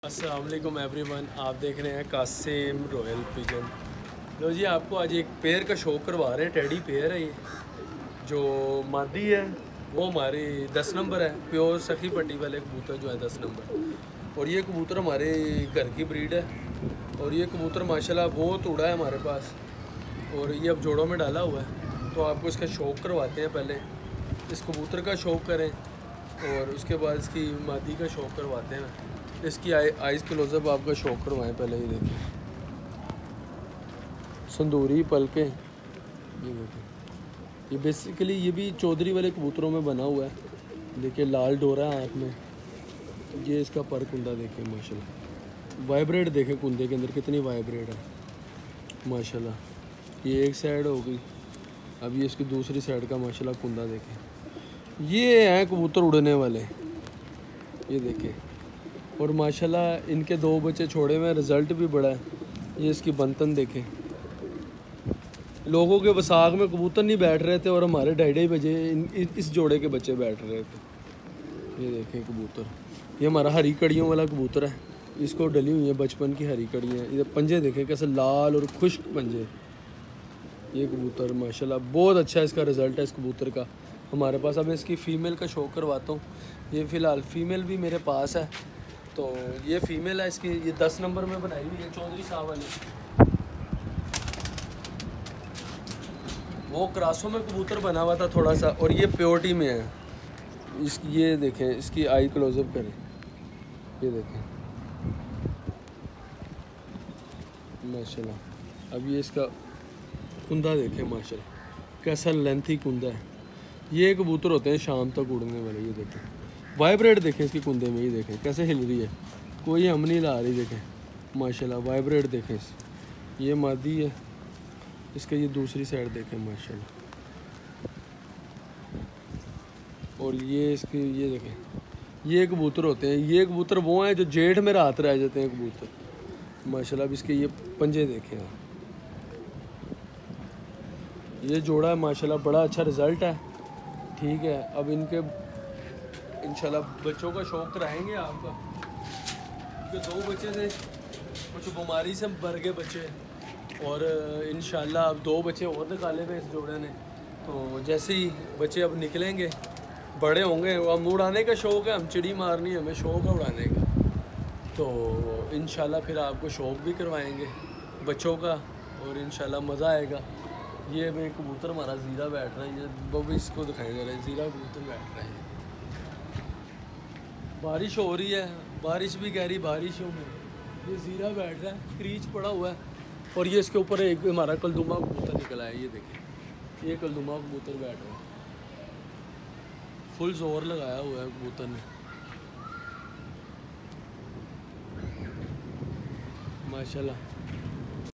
अस्सलाम वालेकुम एवरीवन, आप देख रहे हैं कासिम रॉयल पिजन। लो जी, आपको आज एक पेयर का शो करवा रहे हैं। टेडी पेयर है ये, जो मादी है वो हमारी 10 नंबर है, प्योर सखी पट्टी वाले कबूतर जो है 10 नंबर। और ये कबूतर हमारे घर की ब्रीड है और ये कबूतर माशाल्लाह बहुत उड़ा है हमारे पास और ये अब जोड़ों में डाला हुआ है। तो आपको इसका शौक़ करवाते हैं, पहले इस कबूतर का शौक़ करें और उसके बाद इसकी मादी का शौक़ करवाते हैं। इसकी आइज़ क्लोजअप आपका शौक़ करवाएं। पहले ये देखिए संदूरी पलके, ये देखिए ये बेसिकली ये भी चौधरी वाले कबूतरों में बना हुआ है। देखिए लाल डोरा है हाथ में। ये इसका पर कुंदा देखिए माशाल्लाह, वाइब्रेट देखें कुंदे के अंदर कितनी वाइब्रेट है माशाल्लाह। ये एक साइड हो गई, अब ये इसकी दूसरी साइड का माशाल्लाह कुंदा देखें। ये हैं कबूतर उड़ने वाले, ये देखें। और माशाल्लाह इनके 2 बच्चे छोड़े हुए, रिज़ल्ट भी बड़ा है। ये इसकी बंतन देखें। लोगों के वसाख में कबूतर नहीं बैठ रहे थे और हमारे 2:30 बजे इस जोड़े के बच्चे बैठ रहे थे। ये देखें कबूतर, ये हमारा हरी कड़ियों वाला कबूतर है। इसको डली हुई है बचपन की हरी कड़ियाँ। ये पंजे देखें कैसे लाल और खुश्क पंजे। ये कबूतर माशाल्लाह बहुत अच्छा है, इसका रिज़ल्ट है इस कबूतर का हमारे पास। अब इसकी फ़ीमेल का शौक़ करवाता हूँ। ये फ़िलहाल फ़ीमेल भी मेरे पास है। तो ये फ़ीमेल है इसकी, ये 10 नंबर में बनाई हुई है चौधरी साहब वाली। वो क्रासों में कबूतर बना हुआ था थोड़ा सा, और ये प्योरिटी में है। ये देखें इसकी आई क्लोजअप करें, ये देखें माशाल्लाह। अब ये इसका कुंदा देखें माशाल्लाह कैसा लेंथी कुंदा है। ये कबूतर होते हैं शाम तक उड़ने वाले। ये देखें वाइब्रेट देखें इसके कुंदे में, ये देखें कैसे हिल रही है, कोई हम नहीं ला रही। देखें माशाल्लाह वाइब्रेट देखें। ये मादी है, इसका ये दूसरी साइड देखें माशाल्लाह। और ये इसके ये देखें, ये कबूतर होते हैं। ये कबूतर वो हैं जो जेठ में रात रह जाते हैं कबूतर माशाल्लाह। अब इसके ये पंजे देखें आप। ये जोड़ा है माशाल्लाह, बड़ा अच्छा रिज़ल्ट है। ठीक है, अब इनके इंशाल्लाह बच्चों का शौक़ कराएंगे आपका, क्योंकि 2 बच्चे थे, कुछ बीमारी से भर गए बच्चे और इंशाल्लाह अब 2 बच्चे और निकाले हुए इस जोड़े ने। तो जैसे ही बच्चे अब निकलेंगे बड़े होंगे, हम उड़ाने का शौक़ है, हम चिड़ी मारनी है, हमें शौक़ है उड़ाने का। तो इंशाल्लाह फिर आपको शौक़ भी करवाएंगे बच्चों का और इंशाल्लाह मज़ा आएगा। ये भी कबूतर हमारा ज़ीरा बैठ रहा है, ये बब इसको दिखाई दे रहा है, ज़ीरा कबूतर बैठ रहा है। बारिश हो रही है, बारिश भी गहरी बारिशों में ये ज़ीरा बैठ रहा है, क्रीच पड़ा हुआ है। और ये इसके ऊपर एक हमारा कलदुमा कबूतर निकला है। ये देखें ये कलदुमा कबूतर बैठ रहा है, फुल जोर लगाया हुआ है कबूतर ने माशाल्लाह।